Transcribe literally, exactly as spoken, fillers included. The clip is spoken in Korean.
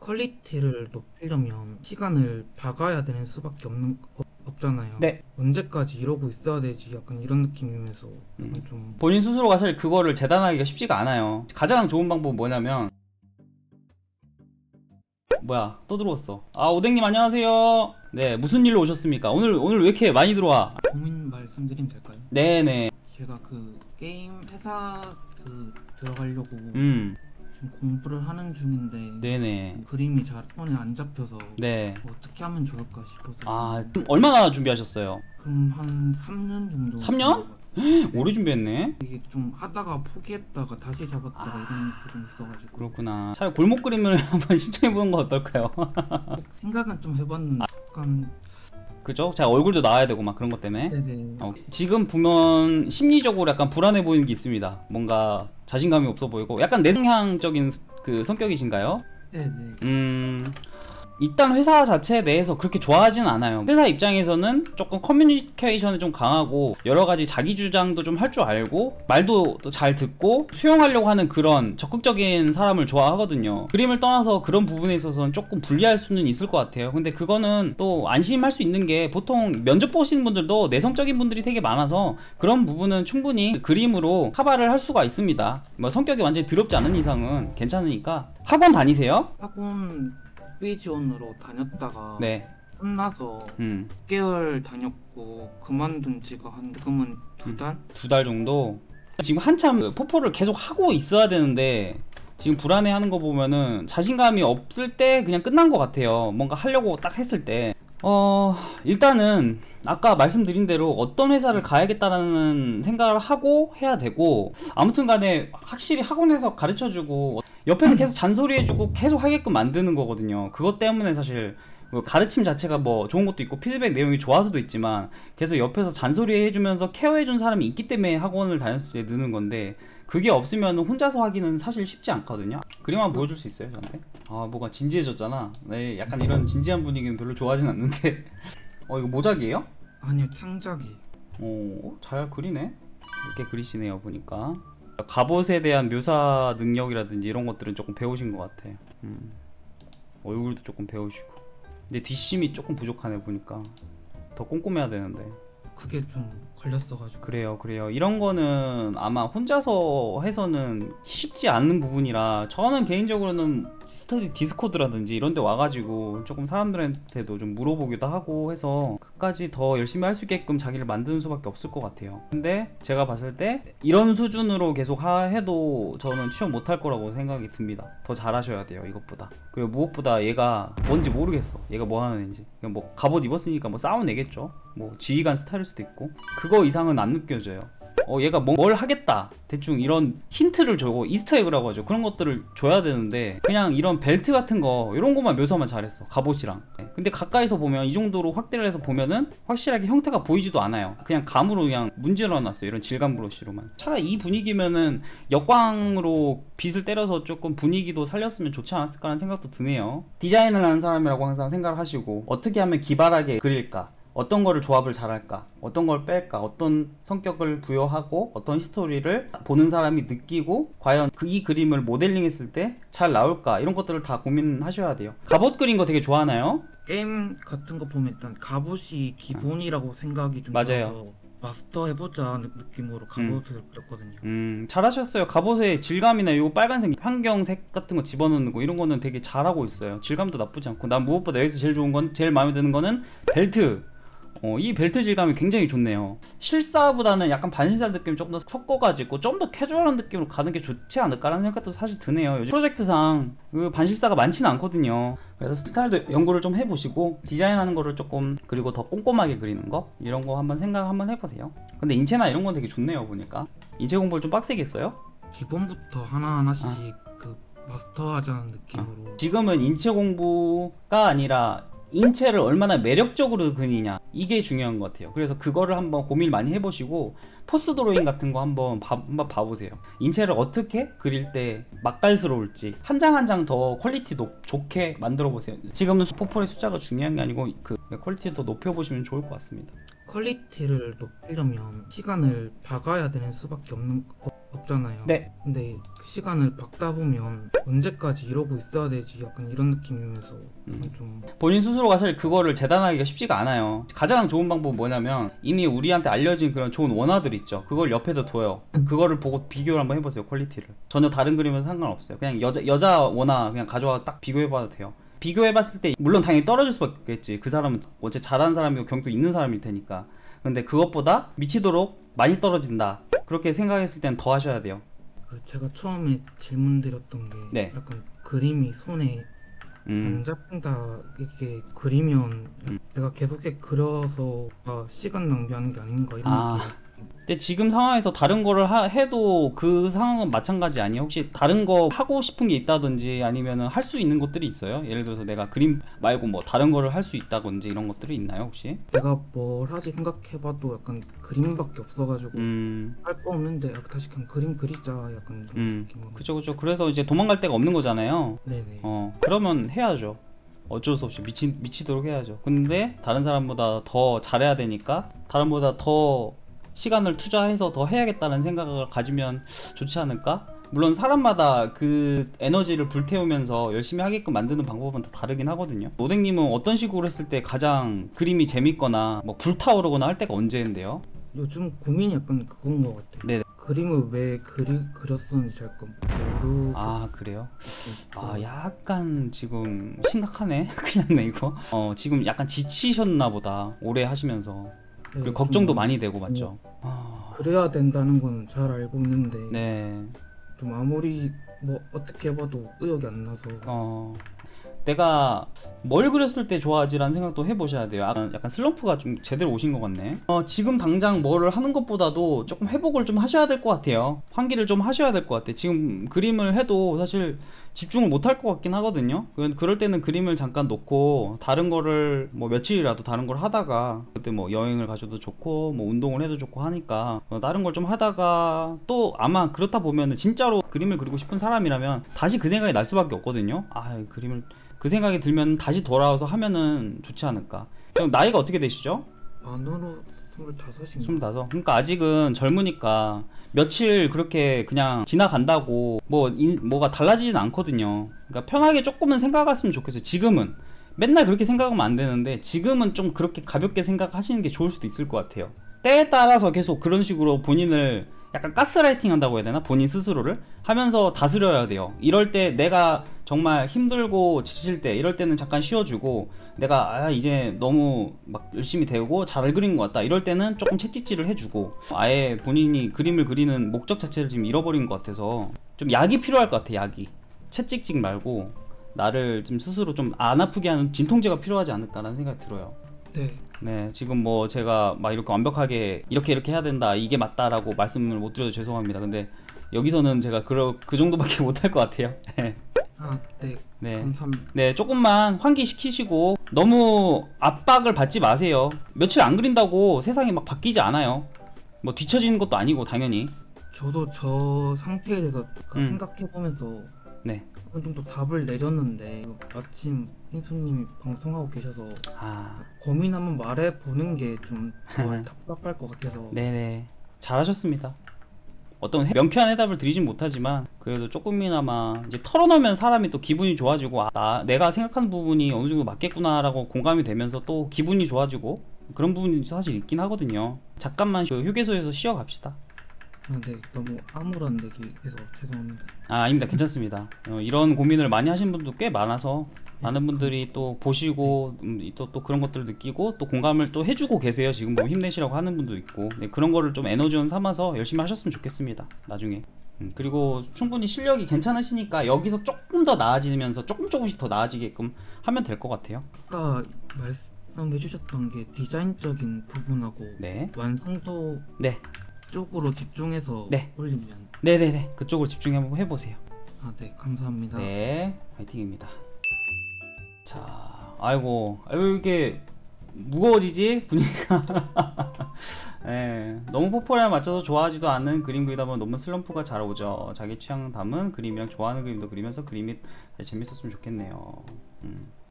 퀄리티를 높이려면 시간을 박아야 되는 수밖에 없는 없, 없잖아요. 네. 언제까지 이러고 있어야 되지? 약간 이런 느낌이면서 음. 약간 좀 본인 스스로가 사실 그거를 재단하기가 쉽지가 않아요. 가장 좋은 방법은 뭐냐면, 뭐야 또 들어왔어. 아, 오뎅님 안녕하세요. 네, 무슨 일로 오셨습니까? 오늘 오늘 왜 이렇게 많이 들어와? 고민 말씀드리면 될까요? 네네. 제가 그 게임 회사 그 들어가려고 음 지금 공부를 하는 중인데 네네. 그림이 잘 손에 안 잡혀서 네. 뭐 어떻게 하면 좋을까 싶어서. 아, 그럼 얼마나 준비하셨어요? 그럼 한 삼 년 정도. 삼 년? 네. 오래 준비했네. 이게 좀 하다가 포기했다가 다시 잡았다가 아, 이런 게 좀 있어가지고. 그렇구나. 차라리 골목 그림을 한번 신청해보는 건 어떨까요? 생각은 좀 해봤는데 약간. 그죠? 자, 얼굴도 나와야 되고 막 그런 것 때문에. 네네. 어, 지금 보면 심리적으로 약간 불안해 보이는 게 있습니다. 뭔가 자신감이 없어 보이고 약간 내성향적인 그 성격이신가요? 네네. 음... 일단 회사 자체 내에서 그렇게 좋아하진 않아요. 회사 입장에서는 조금 커뮤니케이션이 좀 강하고 여러가지 자기 주장도 좀 할 줄 알고 말도 또 잘 듣고 수용하려고 하는 그런 적극적인 사람을 좋아하거든요. 그림을 떠나서 그런 부분에 있어서는 조금 불리할 수는 있을 것 같아요. 근데 그거는 또 안심할 수 있는 게, 보통 면접 보시는 분들도 내성적인 분들이 되게 많아서 그런 부분은 충분히 그림으로 커버를 할 수가 있습니다. 뭐 성격이 완전히 더럽지 않은 이상은 괜찮으니까. 학원 다니세요? 학원 국비지원으로 다녔다가 네. 끝나서 음. 육 개월 다녔고 그만둔 지가 한 지금은 두 달? 두 달 정도? 지금 한참 포포를 계속 하고 있어야 되는데 지금 불안해하는 거 보면은 자신감이 없을 때 그냥 끝난 것 같아요. 뭔가 하려고 딱 했을 때. 어... 일단은 아까 말씀드린 대로 어떤 회사를 가야겠다라는 생각을 하고 해야 되고, 아무튼 간에 확실히 학원에서 가르쳐주고 옆에서 계속 잔소리해주고 계속 하게끔 만드는 거거든요. 그것 때문에 사실 가르침 자체가 뭐 좋은 것도 있고 피드백 내용이 좋아서도 있지만, 계속 옆에서 잔소리 해주면서 케어해준 사람이 있기 때문에 학원을 다녔을 때 느는 건데, 그게 없으면 혼자서 하기는 사실 쉽지 않거든요. 그림 한번 보여줄 수 있어요 저한테? 아, 뭐가 진지해졌잖아. 네, 약간 이런 진지한 분위기는 별로 좋아하진 않는데. 어, 이거 모작이에요? 아니요, 창작이. 오, 잘 그리네. 이렇게 그리시네요 보니까. 갑옷에 대한 묘사 능력이라든지 이런 것들은 조금 배우신 것 같아. 음. 얼굴도 조금 배우시고. 근데 뒷심이 조금 부족하네 보니까. 더 꼼꼼해야 되는데. 그게 좀 걸렸어가지고. 그래요 그래요. 이런 거는 아마 혼자서 해서는 쉽지 않은 부분이라, 저는 개인적으로는 스터디 디스코드라든지 이런 데 와가지고 조금 사람들한테도 좀 물어보기도 하고 해서 끝까지 더 열심히 할 수 있게끔 자기를 만드는 수밖에 없을 것 같아요. 근데 제가 봤을 때 이런 수준으로 계속 하, 해도 저는 취업 못할 거라고 생각이 듭니다. 더 잘하셔야 돼요 이것보다. 그리고 무엇보다 얘가 뭔지 모르겠어. 얘가 뭐 하는 애인지. 그냥 뭐 갑옷 입었으니까 뭐 싸운 애겠죠. 뭐 지휘관 스타일일 수도 있고. 그거 이상은 안 느껴져요. 어, 얘가 뭐, 뭘 하겠다 대충 이런 힌트를 주고, 이스터에그라고 하죠. 그런 것들을 줘야 되는데 그냥 이런 벨트 같은 거 이런 것만 묘사만 잘했어, 갑옷이랑. 근데 가까이서 보면 이 정도로 확대를 해서 보면은 확실하게 형태가 보이지도 않아요. 그냥 감으로 그냥 문질러 놨어요, 이런 질감 브러쉬로만. 차라리 이 분위기면은 역광으로 빛을 때려서 조금 분위기도 살렸으면 좋지 않았을까 하는 생각도 드네요. 디자인을 하는 사람이라고 항상 생각을 하시고, 어떻게 하면 기발하게 그릴까, 어떤 거를 조합을 잘할까, 어떤 걸 뺄까, 어떤 성격을 부여하고 어떤 스토리를 보는 사람이 느끼고 과연 그 이 그림을 모델링 했을 때 잘 나올까, 이런 것들을 다 고민하셔야 돼요. 갑옷 그린 거 되게 좋아하나요? 게임 같은 거 보면 일단 갑옷이 기본이라고 생각이 좀 맞아요. 들어서 마스터 해보자 느낌으로 갑옷을 그렸거든요. 음, 잘하셨어요. 갑옷의 질감이나 요 빨간색 환경색 같은 거 집어넣는 거, 이런 거는 되게 잘하고 있어요. 질감도 나쁘지 않고. 난 무엇보다 여기서 제일 좋은 건, 제일 마음에 드는 거는 벨트. 어, 이 벨트 질감이 굉장히 좋네요. 실사보다는 약간 반실사 느낌이 조금 더 섞어가지고 좀 더 캐주얼한 느낌으로 가는 게 좋지 않을까라는 생각도 사실 드네요. 요즘 프로젝트상 그 반실사가 많지는 않거든요. 그래서 스타일도 연구를 좀 해보시고, 디자인하는 거를 조금, 그리고 더 꼼꼼하게 그리는 거, 이런 거 한번 생각 한번 해보세요. 근데 인체나 이런 건 되게 좋네요 보니까. 인체 공부를 좀 빡세게 했어요? 기본부터 하나하나씩 아. 그 마스터하자는 느낌으로. 아. 지금은 인체 공부가 아니라 인체를 얼마나 매력적으로 그리냐, 이게 중요한 것 같아요. 그래서 그거를 한번 고민 많이 해보시고, 포스 드로잉 같은 거 한번, 봐, 한번 봐보세요. 인체를 어떻게 그릴 때 맛깔스러울지 한 장 한 장 더 퀄리티 높, 좋게 만들어 보세요. 지금은 포폴의 숫자가 중요한 게 아니고 그 퀄리티 더 높여보시면 좋을 것 같습니다. 퀄리티를 높이려면 시간을 박아야 되는 수밖에 없는 없, 없잖아요. 네. 근데 그 시간을 박다 보면 언제까지 이러고 있어야 되지? 약간 이런 느낌이면서 약간 좀 본인 스스로가 사실 그거를 재단하기가 쉽지가 않아요. 가장 좋은 방법은 뭐냐면 이미 우리한테 알려진 그런 좋은 원화들 있죠. 그걸 옆에다 둬요. 그거를 보고 비교를 한번 해보세요. 퀄리티를. 전혀 다른 그림은 상관없어요. 그냥 여자 여자 원화 그냥 가져와 딱 비교해봐도 돼요. 비교해봤을 때 물론 당연히 떨어질 수밖에 없겠지. 그 사람은 어째 잘하는 사람이고 경도 있는 사람일 테니까. 근데 그것보다 미치도록 많이 떨어진다. 그렇게 생각했을 땐 더 하셔야 돼요. 그 제가 처음에 질문 드렸던 게 네. 약간 그림이 손에 안 음. 잡힌다 이게 그리면 음. 내가 계속해 그려서가 시간 낭비하는 게 아닌가 이런 아. 느낌. 근데 지금 상황에서 다른 거를 하, 해도 그 상황은 마찬가지 아니에요? 혹시 다른 거 하고 싶은 게 있다든지 아니면은 할 수 있는 것들이 있어요? 예를 들어서 내가 그림 말고 뭐 다른 거를 할 수 있다든지 이런 것들이 있나요 혹시? 내가 뭘 하지 생각해봐도 약간 그림밖에 없어가지고 음, 할 거 없는데 아, 다시 그냥 그림 그리자 약간 이런 음, 느낌으로. 그쵸 그쵸. 그래서 이제 도망갈 데가 없는 거잖아요. 네네. 어, 그러면 해야죠. 어쩔 수 없이 미치, 미치도록 해야죠. 근데 다른 사람보다 더 잘해야 되니까 다른 보다 더 시간을 투자해서 더 해야겠다는 생각을 가지면 좋지 않을까? 물론 사람마다 그 에너지를 불태우면서 열심히 하게끔 만드는 방법은 다 다르긴 하거든요. 노댕님은 어떤 식으로 했을 때 가장 그림이 재밌거나 뭐 불타오르거나 할 때가 언제인데요? 요즘 고민이 약간 그건 것 같아요. 네네. 그림을 왜 그리, 그렸었는지 잘 모르고 아 그래요? 있고. 아 약간 지금 심각하네. 큰일 났네 이거. 어 지금 약간 지치셨나 보다 오래 하시면서. 네, 그리고 걱정도 좀 많이 되고 맞죠? 아... 그래야 된다는 건 잘 알고 있는데 네. 좀 아무리 뭐 어떻게 해봐도 의욕이 안 나서 어... 내가 뭘 그렸을 때 좋아하지라는 생각도 해보셔야 돼요. 약간, 약간 슬럼프가 좀 제대로 오신 것 같네. 어, 지금 당장 뭐를 하는 것보다도 조금 회복을 좀 하셔야 될 것 같아요. 환기를 좀 하셔야 될 것 같아요. 지금 그림을 해도 사실 집중을 못 할 것 같긴 하거든요. 그- 그럴 때는 그림을 잠깐 놓고 다른 거를 뭐 며칠이라도 다른 걸 하다가 그때 뭐 여행을 가셔도 좋고 뭐 운동을 해도 좋고 하니까 어, 다른 걸 좀 하다가 또 아마 그렇다 보면은 진짜로 그림을 그리고 싶은 사람이라면 다시 그 생각이 날 수밖에 없거든요. 아 그림을 그 생각이 들면 다시 돌아와서 하면은 좋지 않을까. 그럼 나이가 어떻게 되시죠? 만으로 스물다섯인가? 스물다섯. 그러니까 아직은 젊으니까 며칠 그렇게 그냥 지나간다고 뭐 인, 뭐가 달라지진 않거든요. 그러니까 편하게 조금은 생각했으면 좋겠어요. 지금은 맨날 그렇게 생각하면 안 되는데 지금은 좀 그렇게 가볍게 생각하시는 게 좋을 수도 있을 것 같아요. 때에 따라서 계속 그런 식으로 본인을 약간 가스라이팅 한다고 해야 되나? 본인 스스로를 하면서 다스려야 돼요. 이럴 때 내가 정말 힘들고 지칠 때 이럴 때는 잠깐 쉬어주고 내가 아 이제 너무 막 열심히 되고 잘 그린 것 같다 이럴 때는 조금 채찍질을 해주고 아예 본인이 그림을 그리는 목적 자체를 지금 잃어버린 것 같아서 좀 약이 필요할 것 같아. 약이 채찍질 말고 나를 좀 스스로 좀 안 아프게 하는 진통제가 필요하지 않을까라는 생각이 들어요. 네. 네, 지금 뭐 제가 막 이렇게 완벽하게 이렇게 이렇게 해야 된다, 이게 맞다라고 말씀을 못 드려도 죄송합니다. 근데 여기서는 제가 그, 그 정도밖에 못 할 것 같아요. 아, 네. 네. 감사합니다. 네, 조금만 환기시키시고 너무 압박을 받지 마세요. 며칠 안 그린다고 세상이 막 바뀌지 않아요. 뭐 뒤처지는 것도 아니고 당연히. 저도 저 상태에 대해서 음. 생각해보면서 네. 어느 정도 답을 내렸는데 마침 흰손님이 방송하고 계셔서 아, 고민 한번 말해보는 게 좀 답답할 것 같아서 네네. 잘하셨습니다. 어떤 명쾌한 해답을 드리진 못하지만 그래도 조금이나마 이제 털어놓으면 사람이 또 기분이 좋아지고 아, 나, 내가 생각하는 부분이 어느 정도 맞겠구나라고 공감이 되면서 또 기분이 좋아지고 그런 부분이 사실 있긴 하거든요. 잠깐만 그 휴게소에서 쉬어갑시다. 아, 네. 너무 암울한 얘기해서 죄송합니다. 아 아닙니다. 괜찮습니다. 어, 이런 고민을 많이 하신 분도 꽤 많아서 많은 분들이 또 보시고 음, 또, 또 그런 것들을 느끼고 또 공감을 또 해주고 계세요. 지금 뭐 힘내시라고 하는 분도 있고 네, 그런 거를 좀 에너지원 삼아서 열심히 하셨으면 좋겠습니다. 나중에 음, 그리고 충분히 실력이 괜찮으시니까 여기서 조금 더 나아지면서 조금 조금씩 더 나아지게끔 하면 될 것 같아요. 아까 말씀해주셨던 게 디자인적인 부분하고 네. 완성도 네. 쪽으로 집중해서 네. 올리면 네네네. 그쪽으로 집중해 한번 해보세요. 아, 네. 감사합니다. 네. 화이팅입니다. 자, 아이고, 아이고 이렇게 무거워지지 분위기가. 네, 너무 포폴에 맞춰서 좋아하지도 않는 그림 그리다 보면 너무 슬럼프가 잘 오죠. 자기 취향 담은 그림이랑 좋아하는 그림도 그리면서 그림이 재밌었으면 좋겠네요. 음.